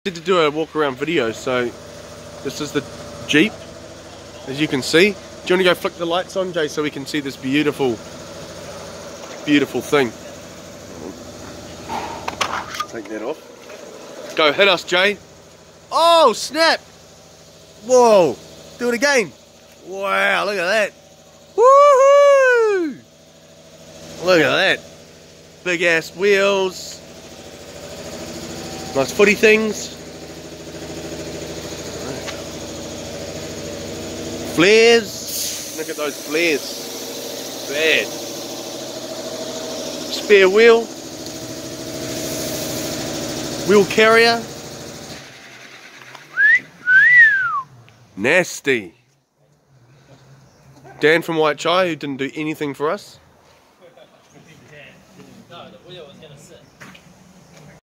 To do a walk around video, so this is the Jeep, as you can see. Do you want to go flick the lights on, Jay, so we can see this beautiful thing? Take that off. Go, hit us, Jay. Oh, snap! Whoa! Do it again. Wow, look at that. Woohoo! Look at that. Big ass wheels. Nice footy things. Flares. Look at those flares. Bad. Spare wheel. Wheel carrier. Nasty. Dan from White Chai, who didn't do anything for us.